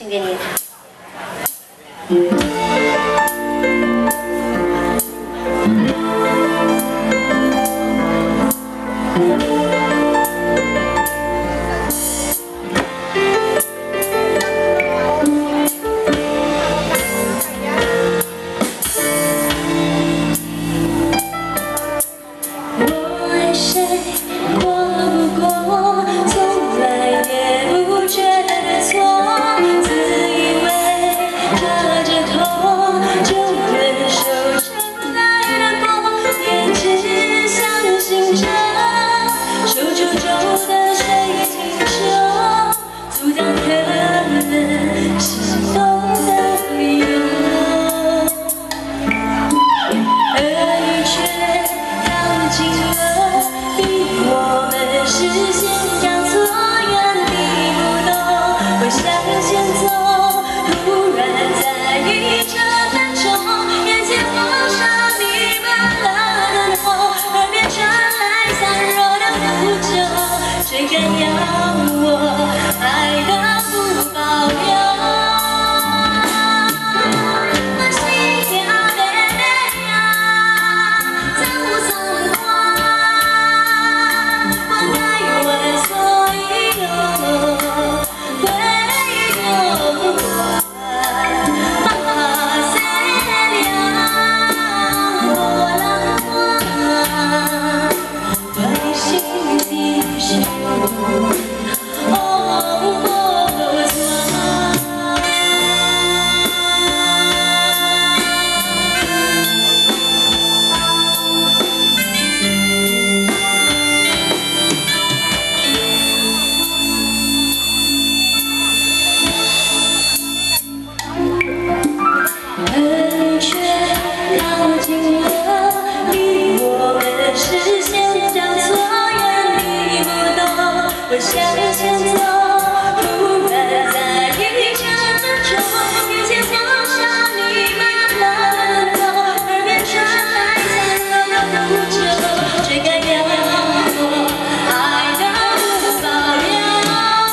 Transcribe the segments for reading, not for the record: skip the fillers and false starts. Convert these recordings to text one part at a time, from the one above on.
献给你。谁敢要我爱的不保留？我心跳的呀，怎算话？我该问所有，会有我。把谁了？我浪花，为心的事。恩却靠近了，离我们视线交错，原地不动，我向前走。突然在一阵中，眼前晃上你慢慢的头，耳边传来残留的呼救，谁敢要我爱的不保留？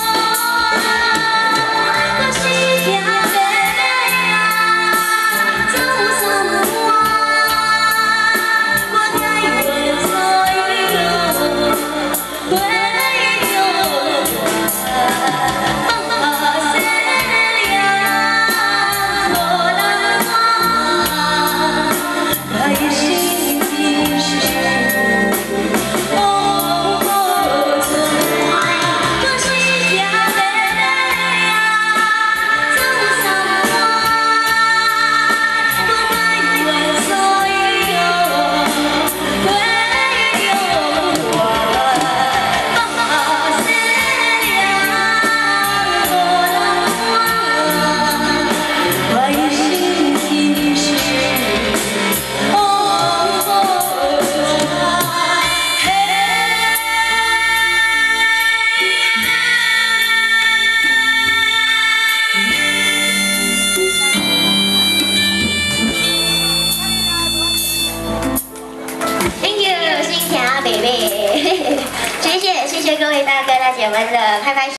我心跳的呀，怎算话？我该问所有，会有我。把谁了？我浪花，为心的事。我心跳的呀，怎算话？我该问所有，会有我。把谁了？我浪花，为心的事。Thank you， 心条北北，谢谢各位大哥大姐们的拍拍手。